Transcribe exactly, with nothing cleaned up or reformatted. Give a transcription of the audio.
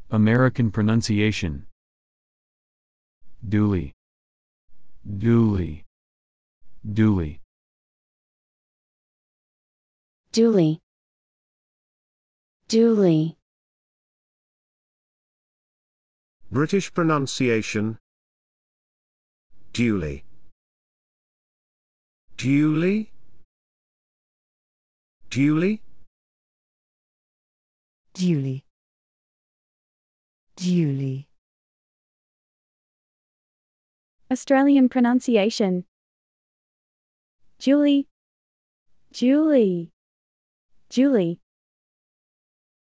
American pronunciation. DULY. DULY. DULY. DULY. DULY. British pronunciation. DULY. DULY. DULY. DULY. DULY. Australian pronunciation. Julie. Julie. Julie.